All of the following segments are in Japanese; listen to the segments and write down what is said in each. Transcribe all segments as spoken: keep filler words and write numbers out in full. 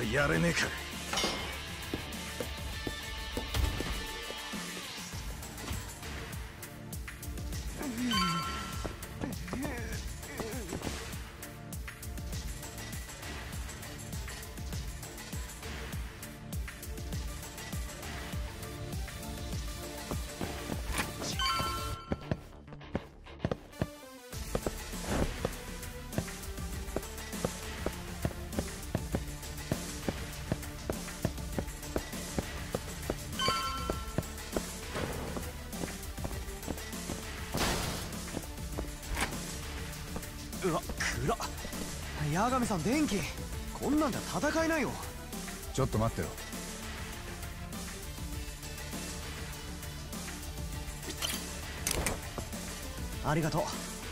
やれねえか。うわ、暗っ。八神さん、電気こんなんじゃ戦えないよ。 ちょっと待ってろ。 ありがとう。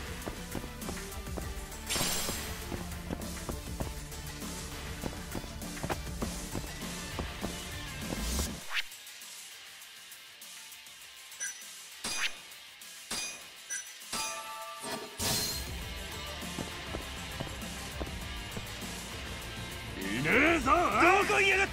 いねえぞ。どこにやがった。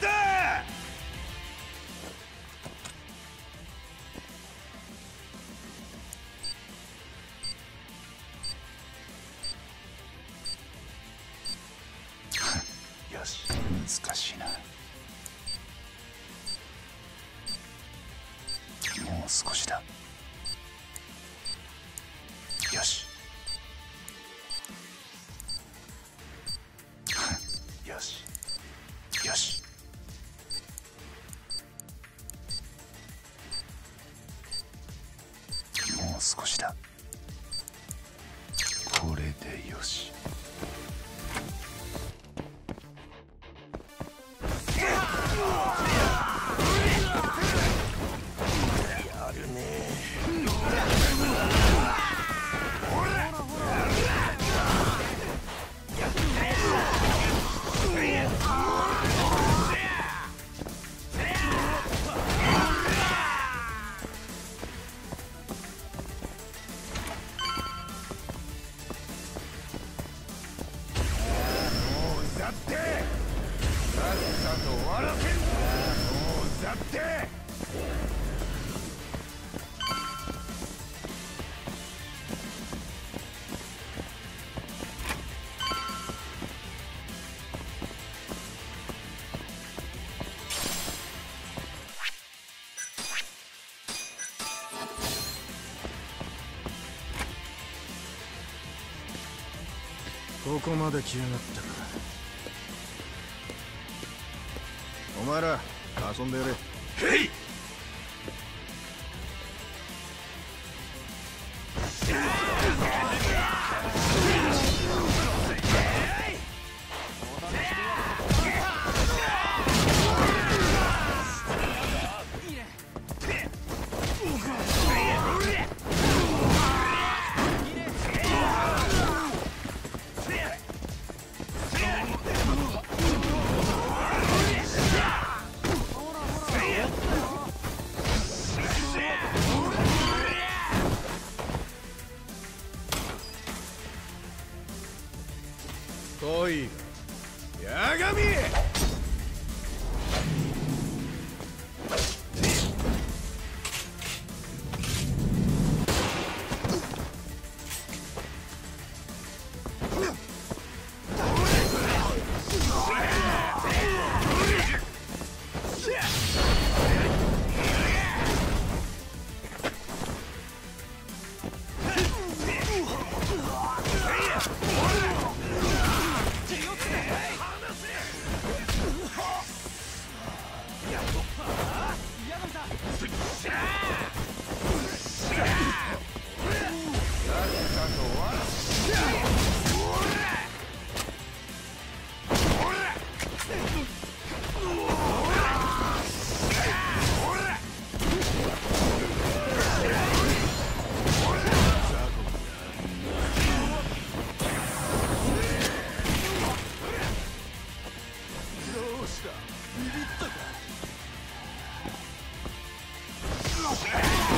よし、難しいな。もう少しだ。よし。よし。よし。もう少しだ。これでよし。 やるね。だってさっさと終わらせる。もうだってここまで来やがったか。お前ら遊んでやれ。 へい。 来い八神。 どうした、ビビったか。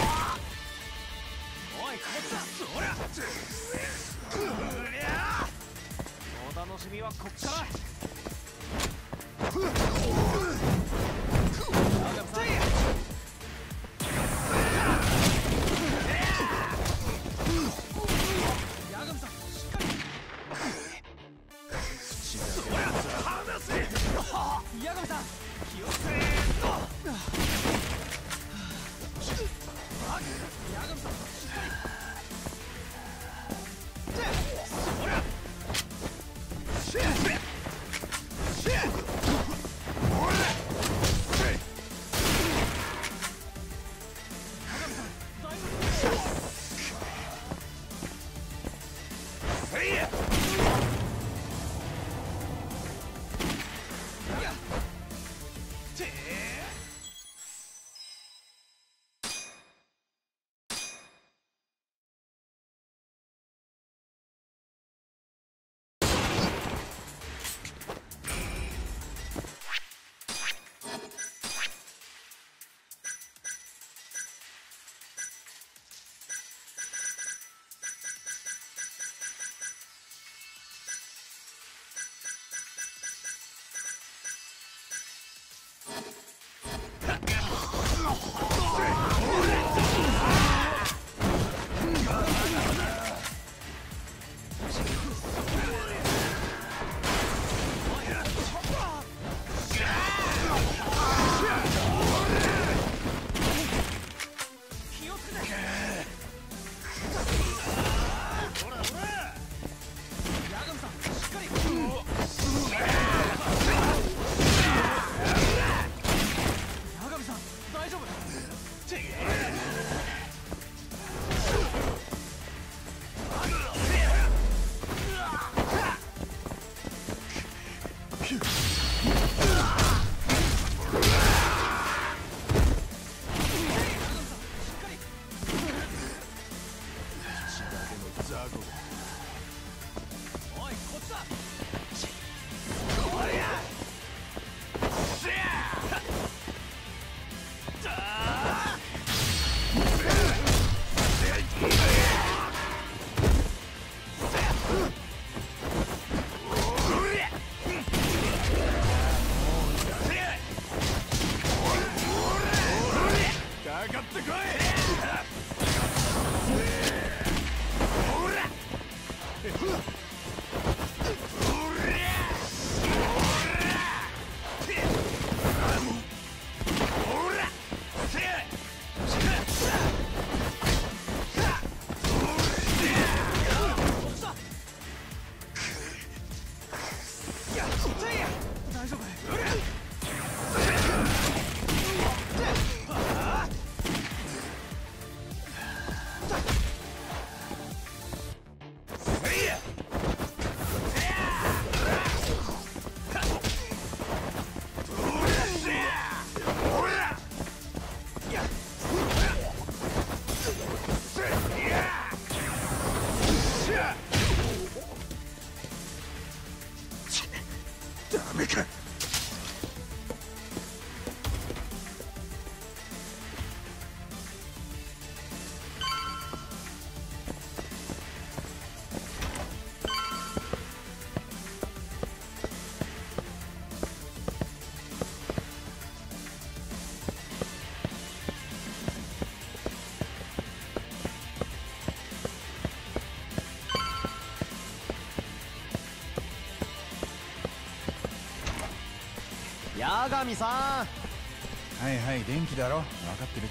八神さん。 はいはい、電気だろ、分かってるって。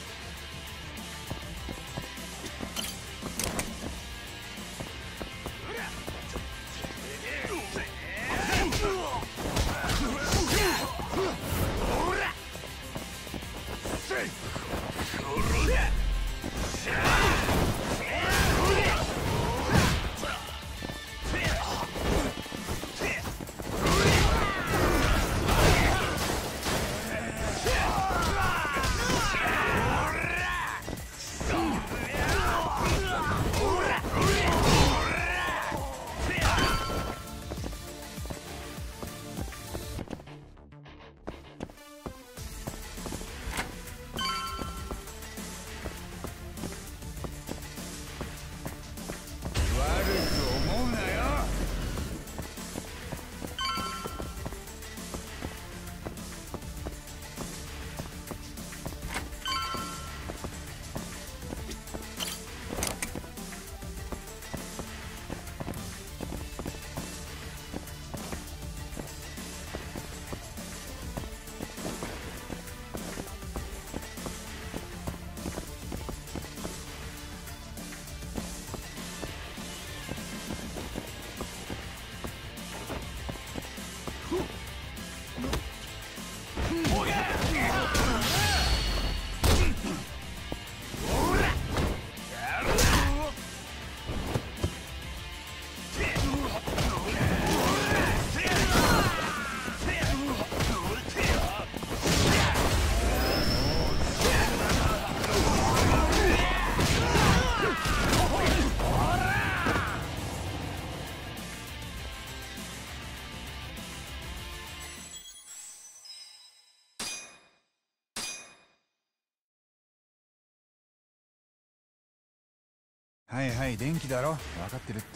はいはい、電気だろ、分かってるって。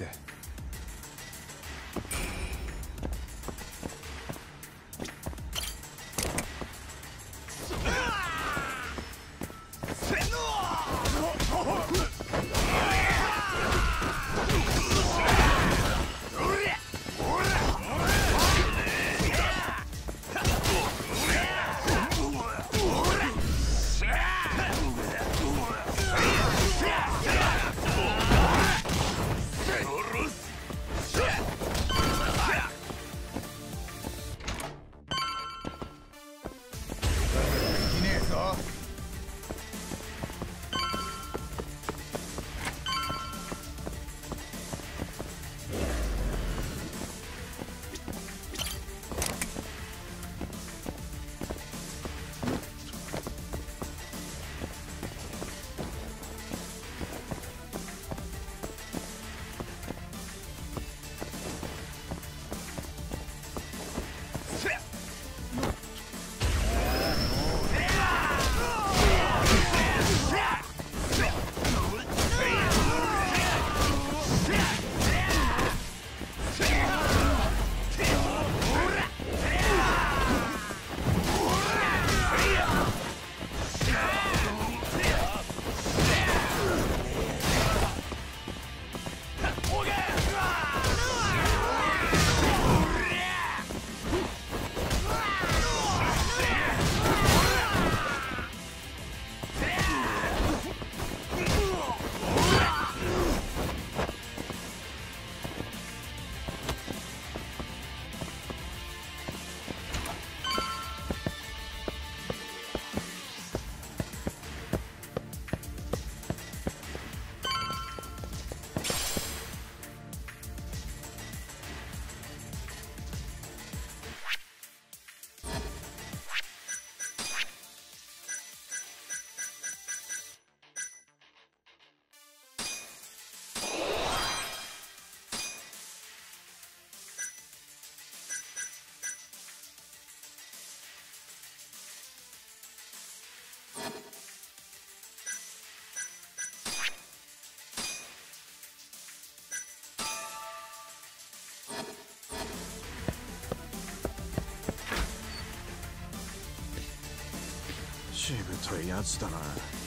しぶといやつだな。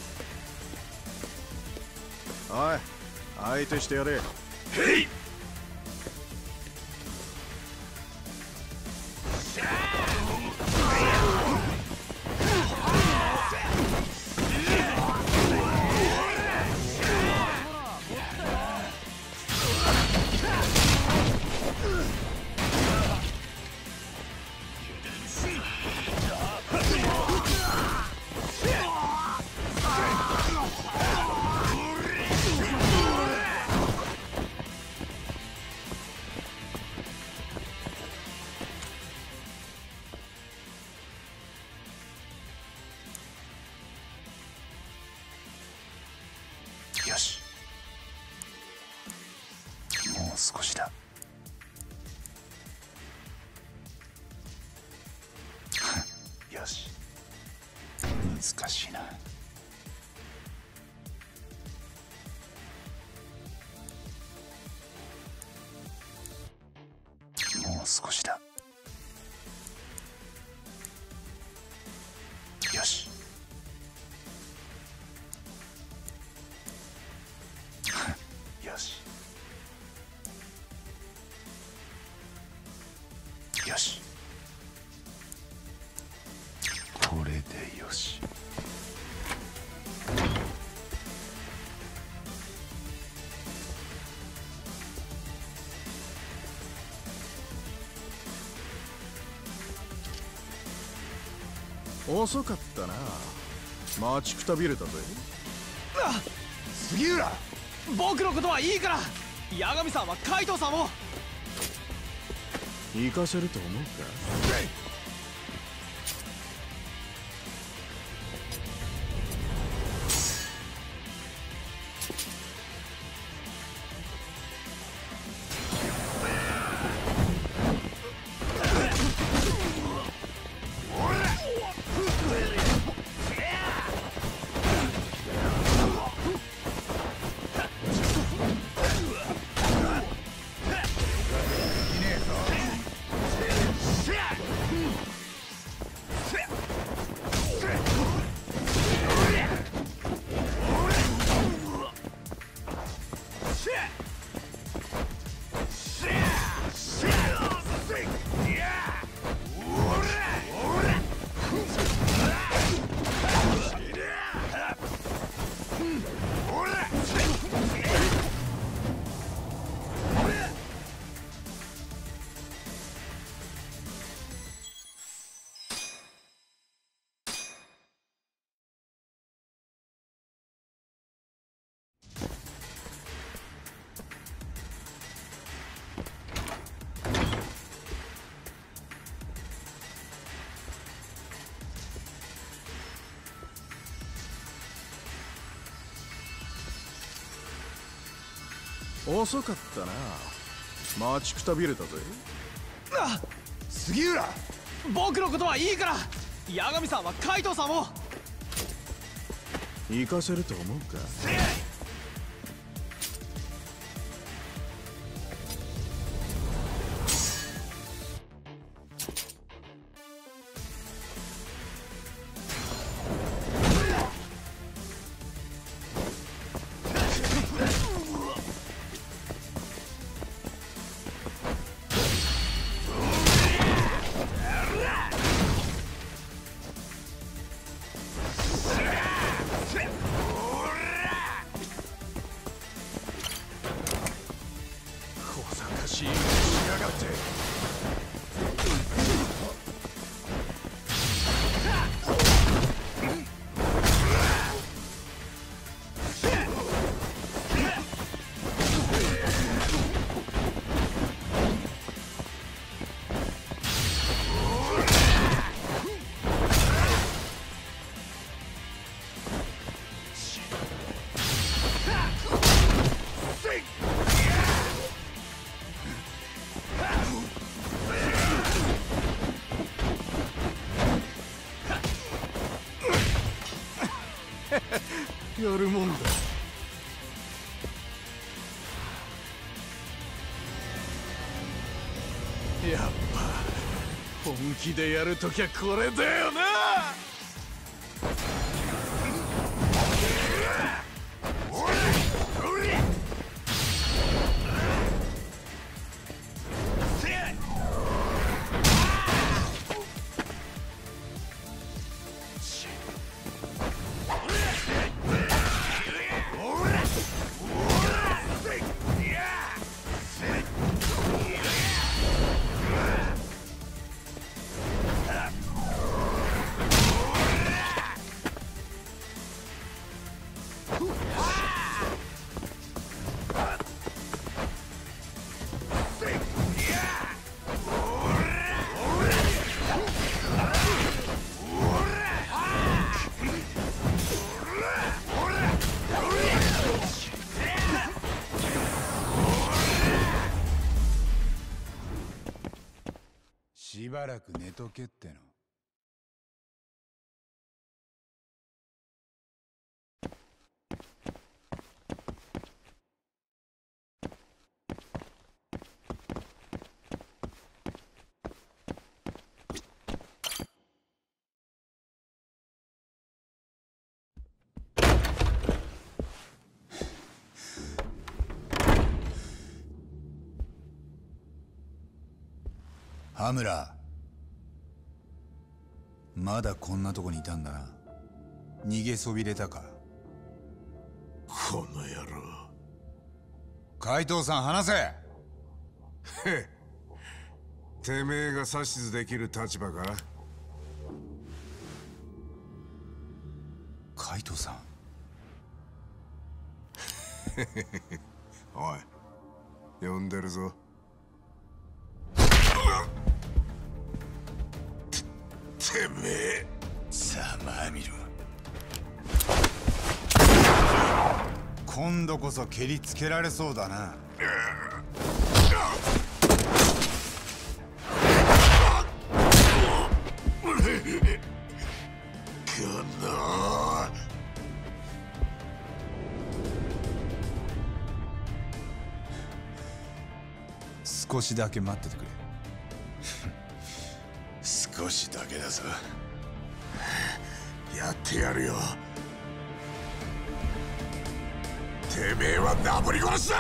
おい、相手してやれ。へい。しゃー少しだ。よし、難しいな。もう少しだ。よし。よし。よし。これでよし。 遅かったな。待ちくたびれたぜ。 あ、杉浦、僕のことはいいから八神さんは海藤さんを行かせると思うか。遅かったな。待ちくたびれたぜ。 あ、杉浦、僕のことはいいから八神さんは海藤さんを行かせると思うか。しやがって。やるもんだ。やっぱ本気でやるときゃこれだよな。 らく寝とけっての。羽村、まだこんなとこにいたんだな。逃げそびれたか。 この野郎。 海藤さん、話せ。 へっ、てめえが指図できる立場か。 海藤さん。 おい、呼んでるぞ。てめえ、 ざまあみろ。今度こそ蹴りつけられそうだな。 この少しだけ待っててくれ。少しだけだぞ。 やってやるよ。てめえはなぶり殺しだ。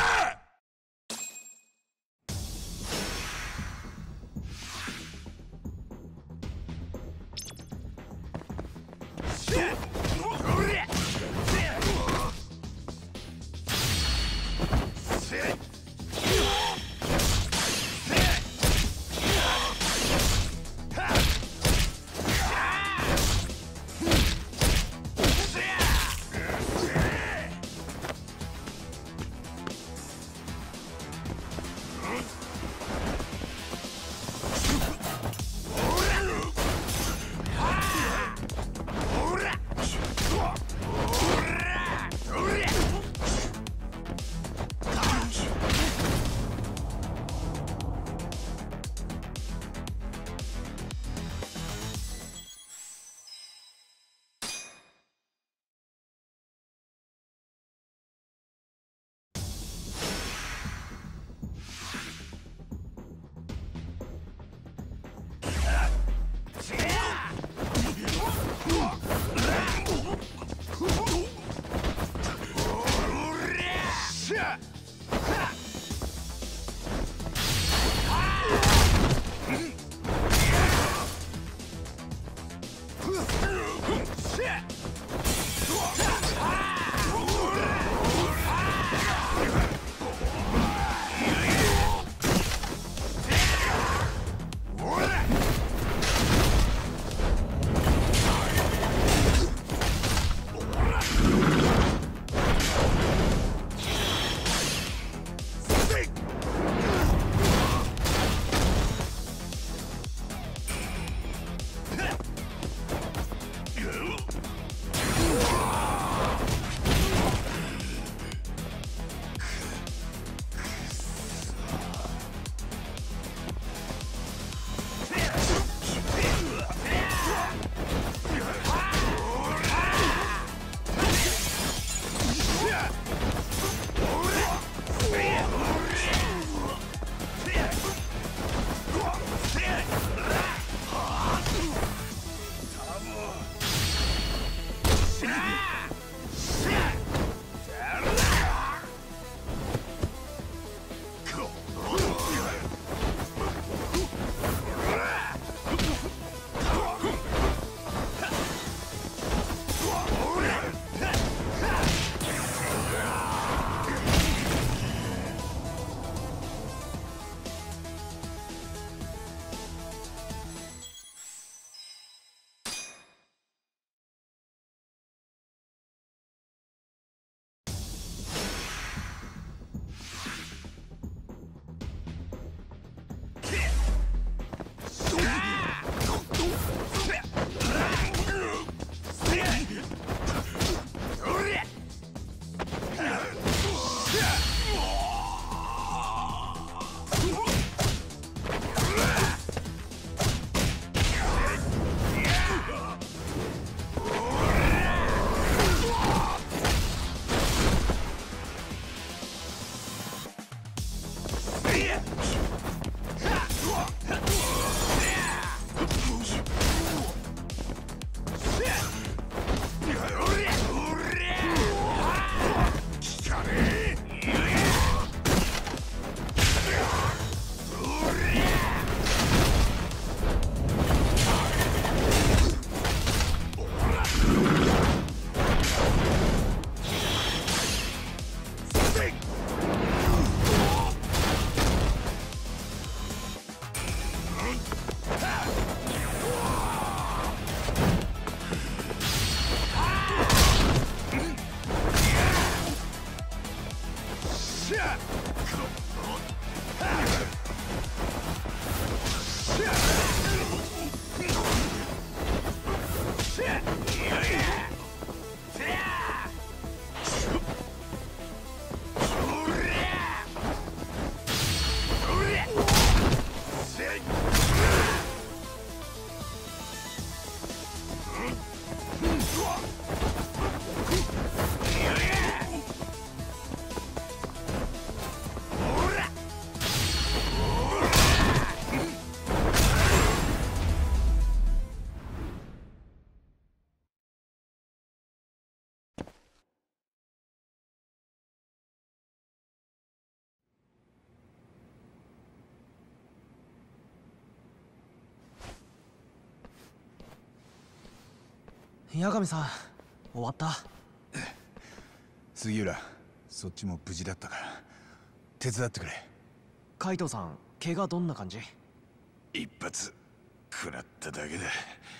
八神さん終わった？ 杉浦、そっちも無事だったから手伝ってくれ。 海藤さん、怪我どんな感じ？ 一発食らっただけだ。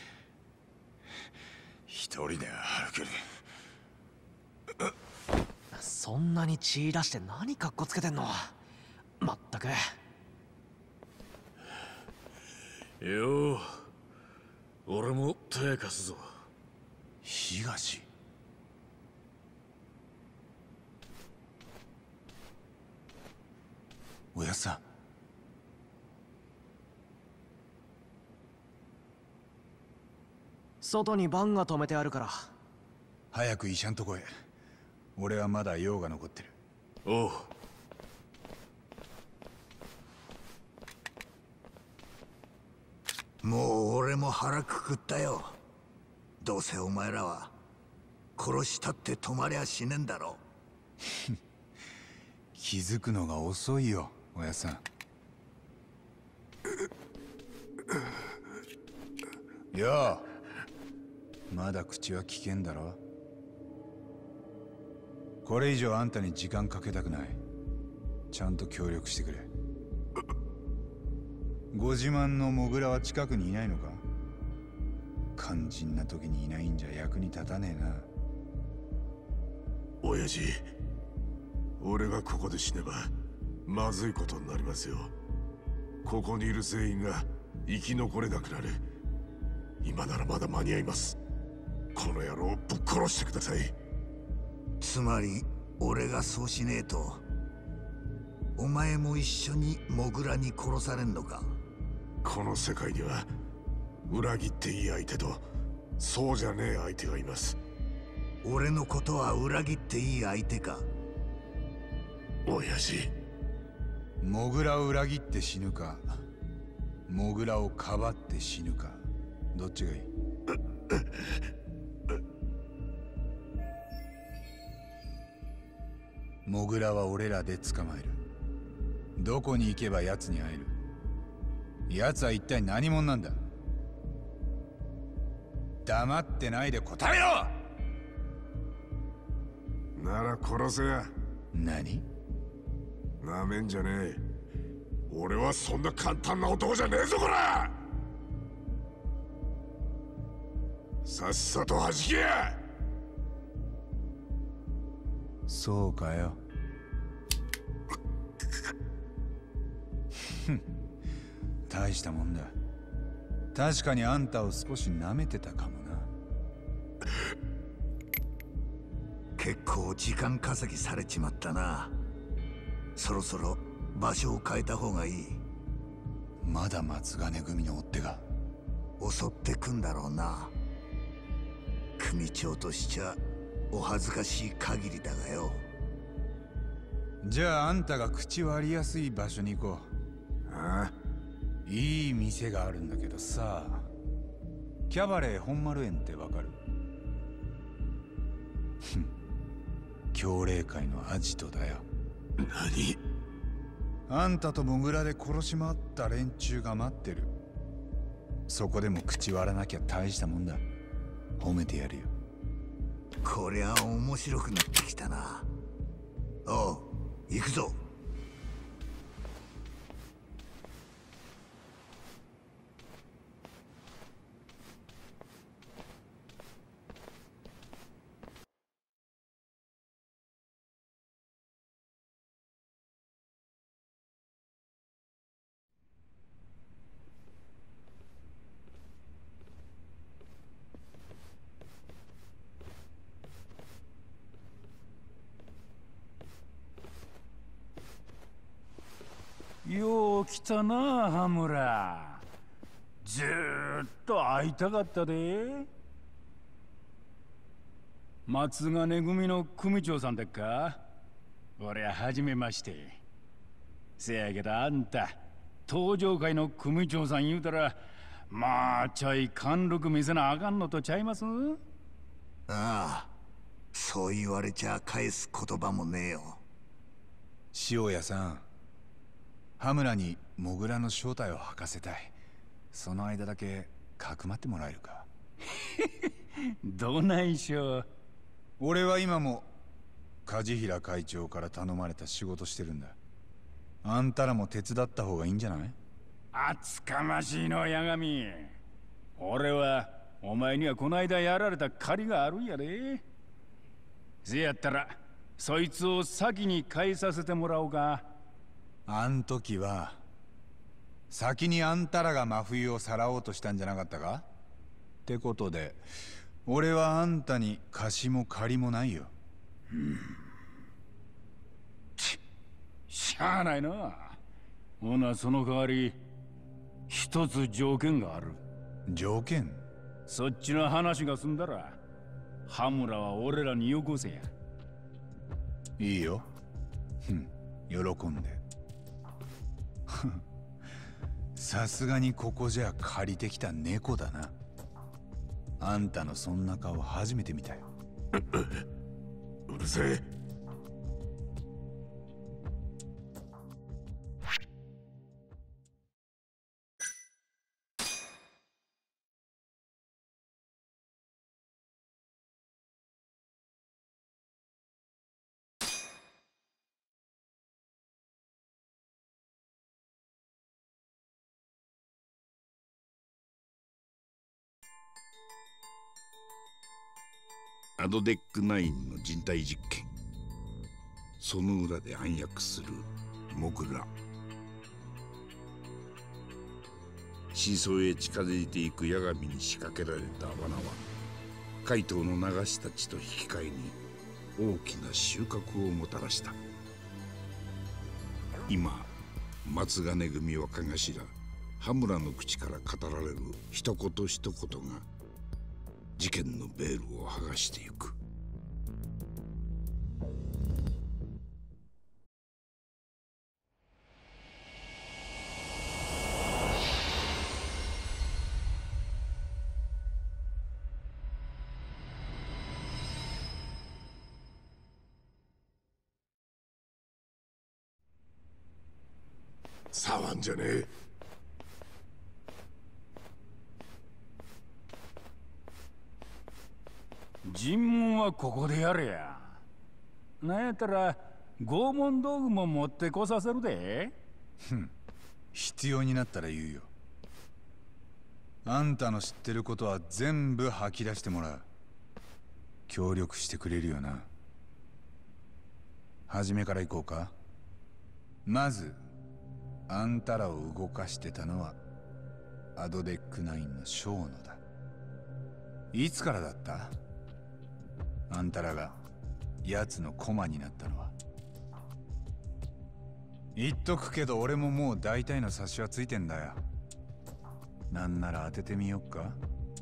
一人で歩ける。 そんなに血出して何カッコつけてんの？まったく。 よう、俺も手貸すぞ。 東。 おやっさん、 外にバンが止めてあるから。 早く医者んとこへ。俺はまだ用が残ってる。 おう。 もう俺も腹くくったよ。どうせお前らは殺したって止まりゃ死ねんだろ。 気づくのが遅いよ、おやっさん。よう、まだ口は危険だろ。これ以上あんたに時間かけたくない。ちゃんと協力してくれ。ご自慢のモグラは近くにいないのか？肝心な時にいないんじゃ役に立たねえな。 親父、俺がここで死ねばまずいことになりますよ。ここにいる全員が生き残れなくなる。今ならまだ間に合います。この野郎をぶっ殺してください。 つまり俺がそうしねえとお前も一緒にモグラに殺されんのか？ この世界には裏切っていい相手とそうじゃねえ相手がいます。 俺のことは裏切っていい相手か？ 親父、 モグラを裏切って死ぬか、モグラをかばって死ぬか、どっちがいい？モグラは俺らで捕まえる。どこに行けば奴に会える？奴は一体何者なんだ？黙ってないで答えろ！ なら殺せや。 何？ なめんじゃねえ。俺はそんな簡単な男じゃねえぞ、こら！さっさと弾けや！ そうかよ。大したもんだ。確かにあんたを少し舐めてたかもな。 結構時間稼ぎされちまったな。そろそろ場所を変えた方がいい。 まだ松金組の追っ手が襲ってくんだろうな。組長としちゃお恥ずかしい限りだがよ。 じゃああんたが口割りやすい場所に行こう。 ああ、 いい店があるんだけどさ。キャバレー本丸園ってわかる？ふん、強霊会のアジトだよ。 何？ あんたとモグラで殺し回った連中が待ってる。そこでも口割らなきゃ大したもんだ。褒めてやるよ。 こりゃ面白くなってきたな。おう、行くぞ。 よう来たな、羽村。ずーっと会いたかったで。松金組の組長さんだっか？俺は初めまして。せやけどあんた登場会の組長さん言うたら、まあちょい貫禄見せなあかんのとちゃいます？ ああ、そう言われちゃ返す言葉もねえよ。 塩屋さん、羽村にモグラの正体を吐かせたい。その間だけかくまってもらえるか？ どないしょ。 俺は今も梶平会長から頼まれた仕事してるんだ。あんたらも手伝った方がいいんじゃない？ 厚かましいの八神。俺はお前にはこないだやられた借りがあるんやで。せやったらそいつを先に返させてもらおうか。 あん時は先にあんたらが真冬をさらおうとしたんじゃなかったか？ってことで俺はあんたに貸しも借りもないよ。 うん、ししゃあないな。ほなその代わり一つ条件がある。 条件？ そっちの話が済んだら羽村は俺らによこせや。 いいよ。ふん、喜んで。さすがにここじゃ借りてきた猫だな。あんたのそんな顔初めて見たよ。 うるせえ。 アドデックナインの人体実験、その裏で暗躍するモグラ。真相へ近づいていく八神に仕掛けられた罠は怪盗の流したちと引き換えに大きな収穫をもたらした。今松金組若頭羽村の口から語られる一言一言が事件のベールを剥がしてゆく。 触んじゃねえ。 尋問はここでやれや。なんやったら拷問道具も持ってこさせるで。 ふん、必要になったら言うよ。あんたの知ってることは全部吐き出してもらう。協力してくれるよな。初めから行こうか。まずあんたらを動かしてたのはアドデックナインのショーノだ。いつからだった？あんたらが奴の駒になったのは。言っとくけど俺ももう大体の察しはついてんだよ。なんなら当ててみよっか。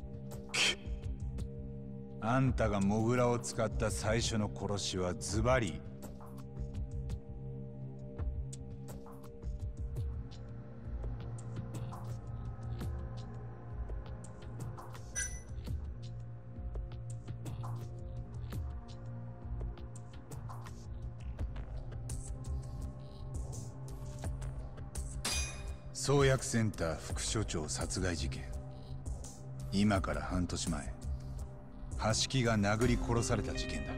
あんたがモグラを使った最初の殺しはズバリ創薬センター副所長殺害事件。今から半年前、橋木が殴り殺された事件だ。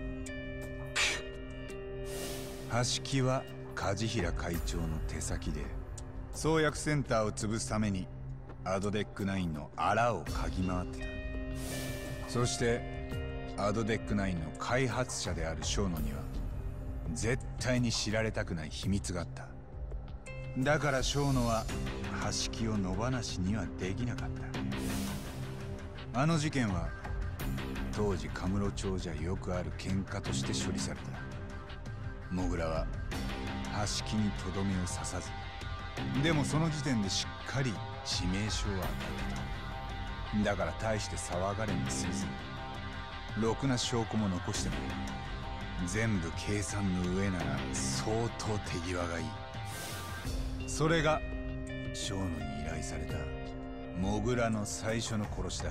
橋木は梶平会長の手先で創薬センターを潰すためにアドデックナインのあらを嗅ぎ回ってた。そしてアドデックナインの開発者であるショーノには絶対に知られたくない秘密があった。だからショーノは橋木を野放しにはできなかった。あの事件は当時カムロ町じゃよくある喧嘩として処理された。モグラは橋木にとどめを刺さず、でもその時点でしっかり致命傷を与えた。だから大して騒がれもせず、ろくな証拠も残しても全部計算の上なら相当手際がいい。それがショーノに依頼されたモグラの最初の殺しだ。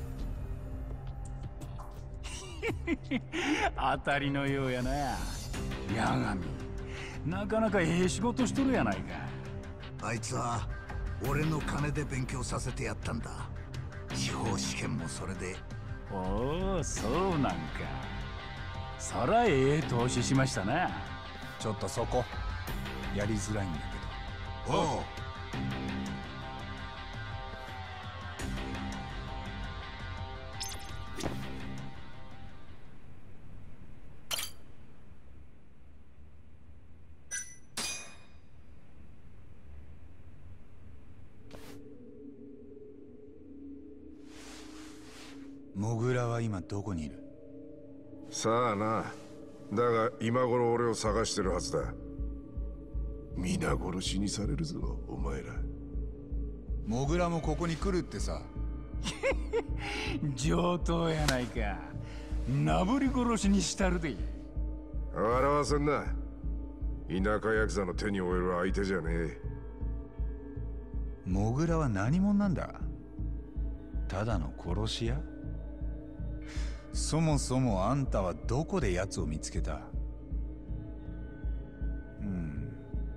当たりのようやな。八神、なかなかええ仕事しとるやないか。 あいつは俺の金で勉強させてやったんだ。司法試験もそれでおお、そうなんか。そらええ投資しましたな。 ちょっとそこやりづらいんだけど。 ああ、 モグラは今どこにいる？ さあな。だが今頃俺を探してるはずだ。皆殺しにされるぞお前ら。 モグラもここに来るってさ。 上等やないか。なぶり殺しにしたるで。 笑わせんな。田舎ヤクザの手に負える相手じゃねえ。 モグラは何者なんだ？ただの殺し屋？そもそもあんたはどこで奴を見つけた？うん。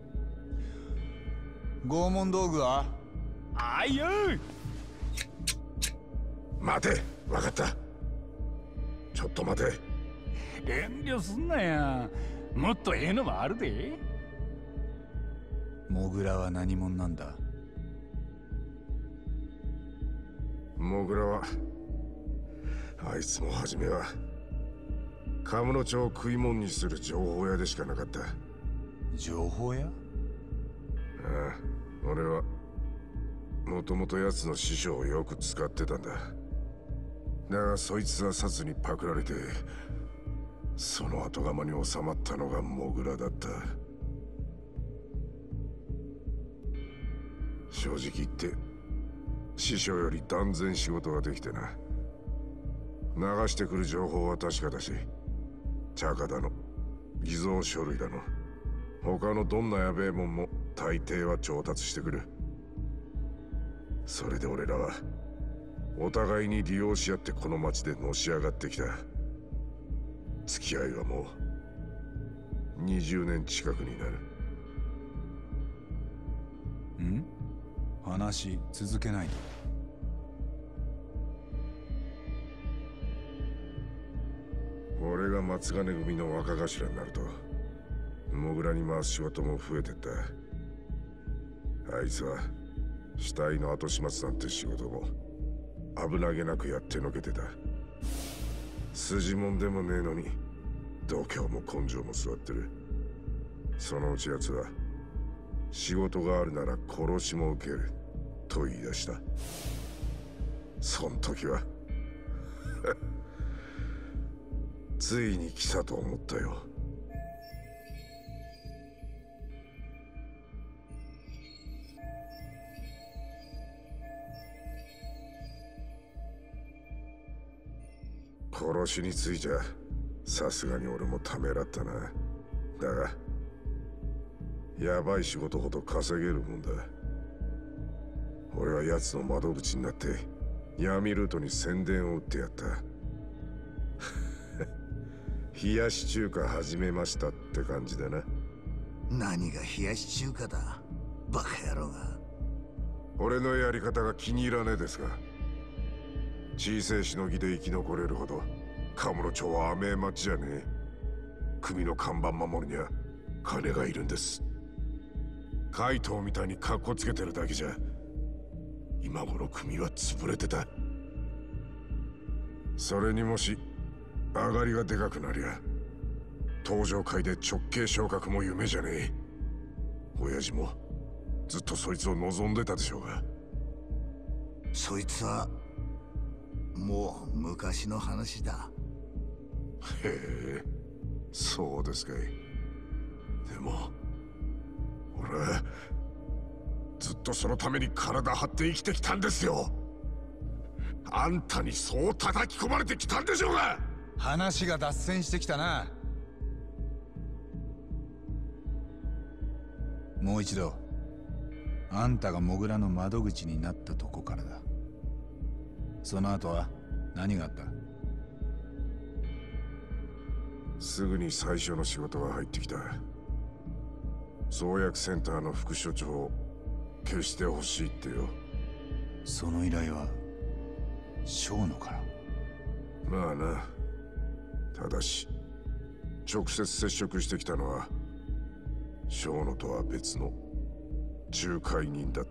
拷問道具は？ あいよ。 待て、分かった。ちょっと待て。 遠慮すんなや。もっとええのもあるで。 モグラは何者なんだ？ モグラはあいつも初めはカムロ町を食い物にする情報屋でしかなかった。 情報屋？ ああ、俺はもともと奴の師匠をよく使ってたんだ。だがそいつは殺にパクられて、その後釜に収まったのがモグラだった。正直言って師匠より断然仕事ができてな。流してくる情報は確かだし、茶化だの偽造書類だの他のどんなやべえもんも大抵は調達してくる。それで俺らはお互いに利用し合ってこの町でのし上がってきた。付き合いはもうにじゅうねん近くになる。 ん？話続けないと。 俺が松金組の若頭になるとモグラに回す仕事も増えてった。あいつは死体の後始末なんて仕事も危なげなくやってのけてた。筋もんでもねえのに度胸も根性も座ってる。そのうち奴は仕事があるなら殺しも受けると言い出した。そん時はついに来たと思ったよ。殺しについちゃさすがに俺もためらったな。だがやばい仕事ほど稼げるもんだ。俺は奴の窓口になって闇ルートに宣伝を打ってやった。冷やし中華始めましたって感じだな。 何が冷やし中華だ、バカ野郎が。 俺のやり方が気に入らねえですが、小せえしのぎで生き残れるほどカムロ町は甘え町じゃねえ。組の看板守るには金がいるんです。怪盗みたいにカッコつけてるだけじゃ今頃組は潰れてた。それにもし上がりがでかくなりゃ登場界で直系昇格も夢じゃねえ。親父もずっとそいつを望んでたでしょうが。 そいつはもう昔の話だ。 へえ、そうですかい。でも俺はずっとそのために体張って生きてきたんですよ。あんたにそう叩き込まれてきたんでしょうが。 話が脱線してきたな。もう一度あんたがモグラの窓口になったとこからだ。その後は何があった？ すぐに最初の仕事が入ってきた。創薬センターの副所長を消してほしいってよ。 その依頼は小野から？ まあな。ただし直接接触してきたのは小野とは別の仲介人だった。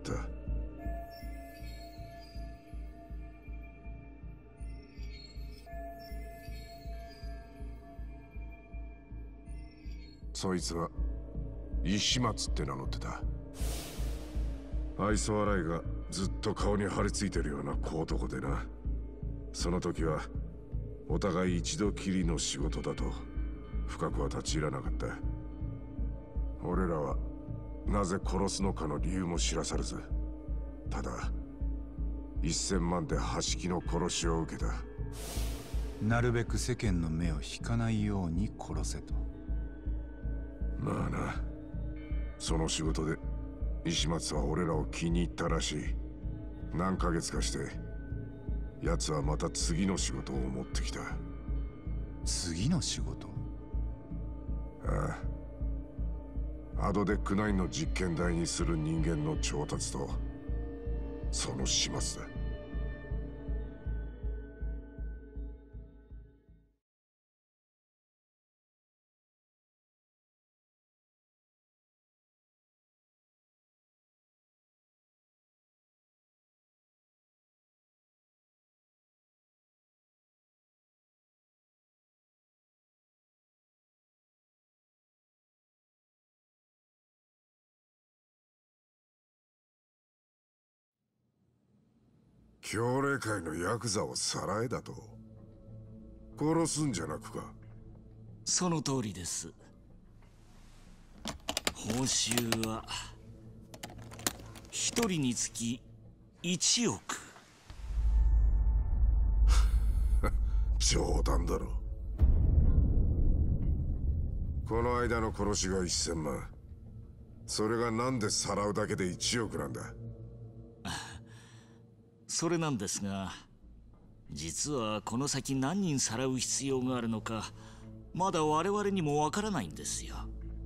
そいつは石松って名乗ってた。愛想笑いがずっと顔に張り付いてるような小男でな。その時はお互い一度きりの仕事だと深くは立ち入らなかった。俺らはなぜ殺すのかの理由も知らされず、ただ一千万で橋木の殺しを受けた。 なるべく世間の目を引かないように殺せと。 まあな。その仕事で石松は俺らを気に入ったらしい。何ヶ月かして奴はまた次の仕事を持ってきた。 次の仕事？ ああ。アドデックナインの実験台にする人間の調達とその始末だ。協励会のヤクザをさらえだと？殺すんじゃなくか？ その通りです。報酬は一人につきいちおく。 冗談だろ。この間の殺しがいっせんまん。それがなんでさらうだけでいちおくなんだ？ それなんですが、実はこの先何人さらう必要があるのかまだ我々にもわからないんですよ。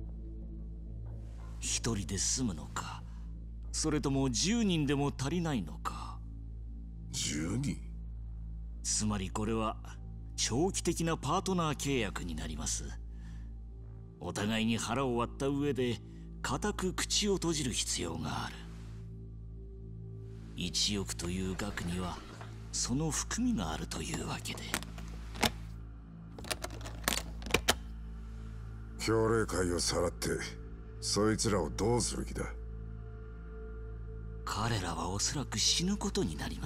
一人で済むのか、それとも十人でも足りないのか。 十人？ つまりこれは長期的なパートナー契約になります。お互いに腹を割った上で固く口を閉じる必要がある。いちおくという額にはその含みがあるというわけで。 協励会をさらってそいつらをどうする気だ？ 彼らはおそらく死ぬことになります。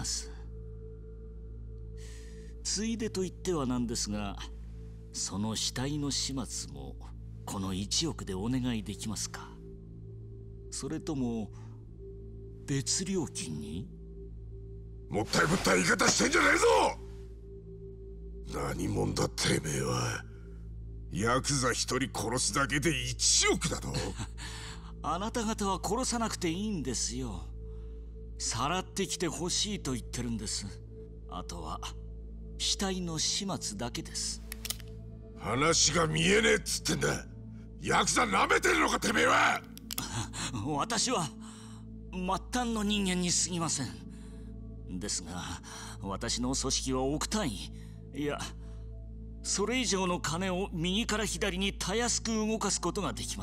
ついでと言ってはなんですが、その死体の始末もこのいちおくでお願いできますか？それとも別料金に？ もったいぶった言い方してんじゃねえぞ！何者だてめえは。ヤクザ一人殺すだけでいちおくだと？ あなた方は殺さなくていいんですよ。さらってきてほしいと言ってるんです。あとは死体の始末だけです。 話が見えねえっつってんだ。ヤクザ舐めてるのかてめえは！ 私は末端の人間に過ぎません。ですが私の組織は億単位、いやそれ以上の金を右から左にたやすく動かすことができます。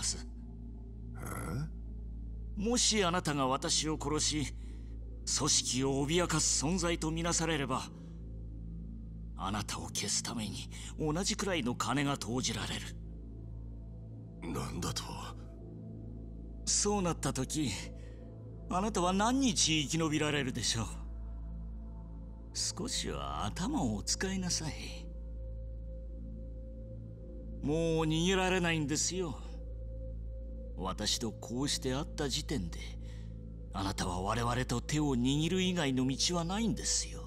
もしあなたが私を殺し組織を脅かす存在とみなされれば、あなたを消すために同じくらいの金が投じられる。 なんだと？ そうなった時、あなたは何日生き延びられるでしょう。少しは頭をお使いなさい。もう逃げられないんですよ。私とこうして会った時点であなたは我々と手を握る以外の道はないんですよ。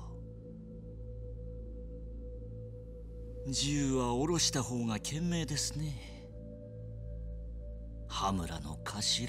銃は下ろした方が賢明ですね、羽村の頭。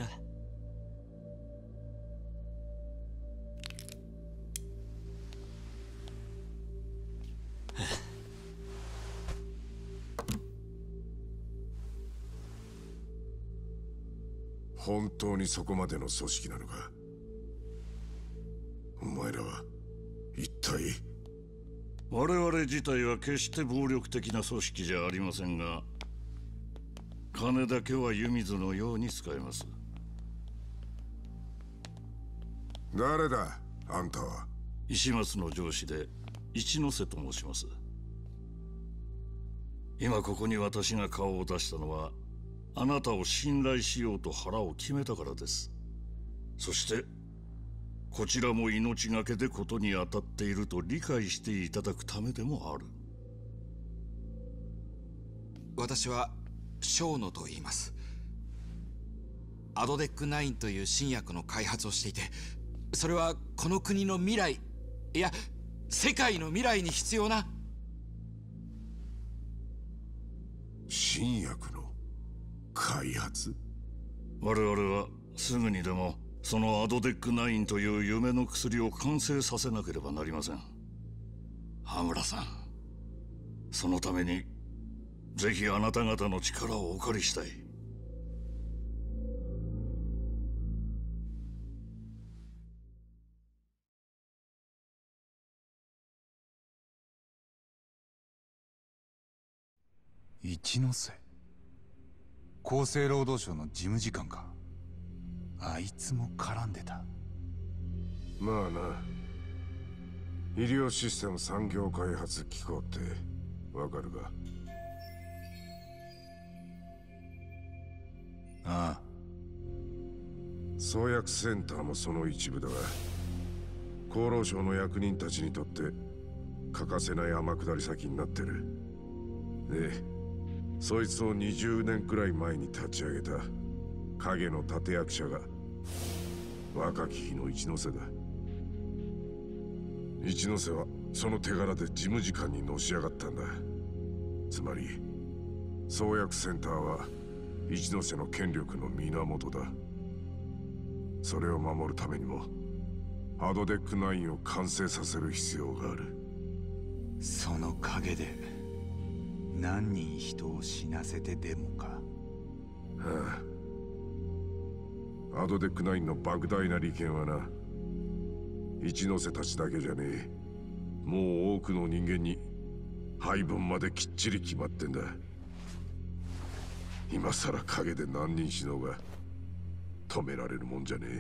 本当にそこまでの組織なのか？お前らは一体？ 我々自体は決して暴力的な組織じゃありませんが、金だけは湯水のように使えます。 誰だあんたは？ 石松の上司で一ノ瀬と申します。今ここに私が顔を出したのは、あなたを信頼しようと腹を決めたからです。そしてこちらも命がけでことに当たっていると理解していただくためでもある。 私は小野と言います。アドデックナインという新薬の開発をしていて、それはこの国の未来、いや世界の未来に必要な。 新薬の開発？ 我々はすぐにでもそのアドデックナインという夢の薬を完成させなければなりません。羽村さん、そのためにぜひあなた方の力をお借りしたい。 一ノ瀬、厚生労働省の事務次官か。あいつも絡んでた。 まあな、医療システム産業開発機構ってわかるか？ ああ。 創薬センターもその一部だが、厚労省の役人たちにとって欠かせない天下り先になってる。で、そいつをにじゅうねんくらい前に立ち上げた影の立役者が若き日の一ノ瀬だ。一ノ瀬はその手柄で事務次官にのし上がったんだ。つまり創薬センターは一ノ瀬の権力の源だ。それを守るためにもアドデックナインを完成させる必要がある。 その陰で何人人を死なせてでもか。 はあ、アドデックナインの莫大な利権はな、一ノ瀬たちだけじゃねえ、もう多くの人間に配分まできっちり決まってんだ。今さら陰で何人死のうが止められるもんじゃねえ。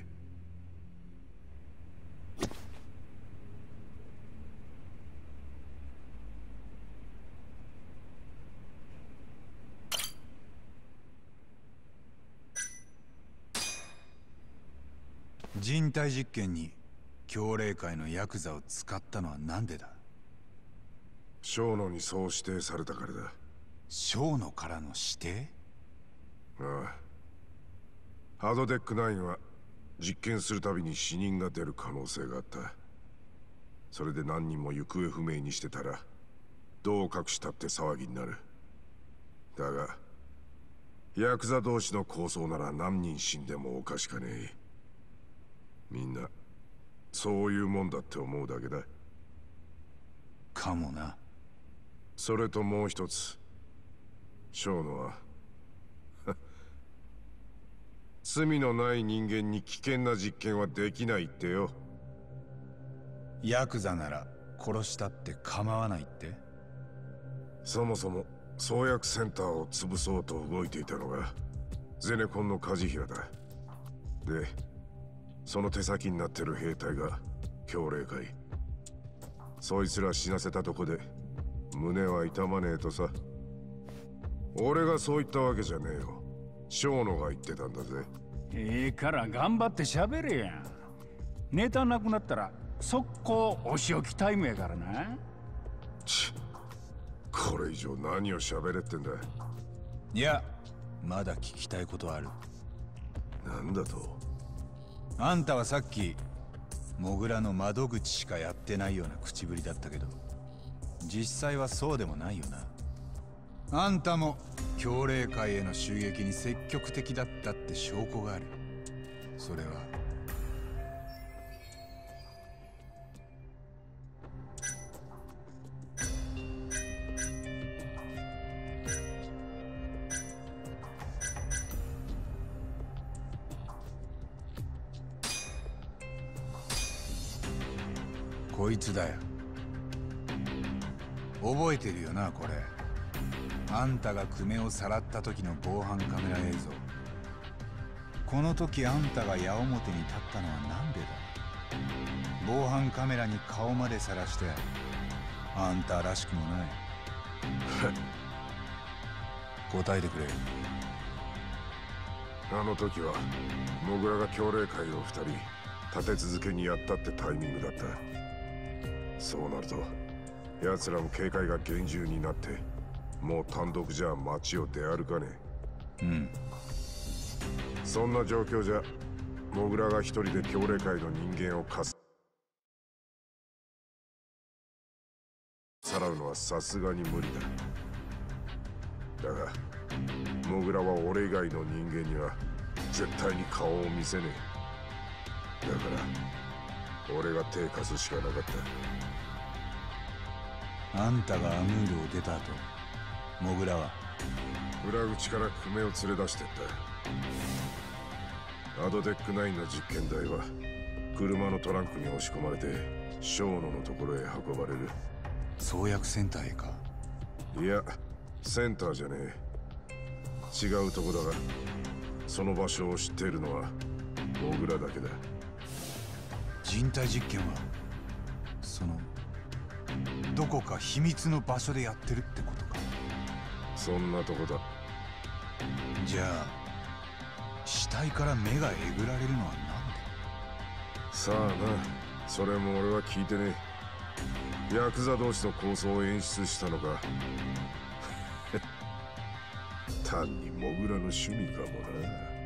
人体実験に強霊界のヤクザを使ったのは何でだ？ 小野にそう指定されたからだ。 小野からの指定？ ああ。アドデックナインは実験するたびに死人が出る可能性があった。それで何人も行方不明にしてたらどう隠したって騒ぎになる。だがヤクザ同士の抗争なら何人死んでもおかしかねえ。みんなそういうもんだって思うだけだ。 かもな。 それともう一つ、小野は罪のない人間に危険な実験はできないってよ。 ヤクザなら殺したって構わないって？ そもそも創薬センターを潰そうと動いていたのがゼネコンの梶平だ。でその手先になってる兵隊が強霊会。そいつら死なせたとこで胸は痛まねえとさ。俺がそう言ったわけじゃねえよ。小野が言ってたんだぜ。 ええから頑張って喋れや。ネタなくなったら速攻お仕置きタイムやからな。 ちこれ以上何を喋れってんだ。 いや、まだ聞きたいことある。 なんだと？ あんたはさっきモグラの窓口しかやってないような口ぶりだったけど、実際はそうでもないよな。あんたも強霊界への襲撃に積極的だったって証拠がある。それはこいつだよ。 覚えてるよなこれ。あんたが久米をさらった時の防犯カメラ映像。この時あんたが矢面に立ったのはなんでだ。防犯カメラに顔までさらしてあんたらしくもない。答えてくれ。 あの時はモグラが強霊会を二人立て続けにやったってタイミングだった。そうなると奴らも警戒が厳重になってもう単独じゃ街を出歩かねえ。 うん。 そんな状況じゃモグラが一人で強霊会の人間をかすさらうのはさすがに無理だ。だがモグラは俺以外の人間には絶対に顔を見せねえ。だから俺が手貸すしかなかった。 あんたがアムールを出た後、モグラは裏口から久米を連れ出してった。アドデックナインの実験台は車のトランクに押し込まれてショーノのところへ運ばれる。 創薬センターへか。 いや、センターじゃねえ。違うとこだが、その場所を知っているのはモグラだけだ。 人体実験はそのどこか秘密の場所でやってるってことか。 そんなとこだ。 じゃあ死体から目がえぐられるのはなんで。 さあな、それも俺は聞いてねえ。ヤクザ同士の抗争を演出したのか。単にモグラの趣味かもな。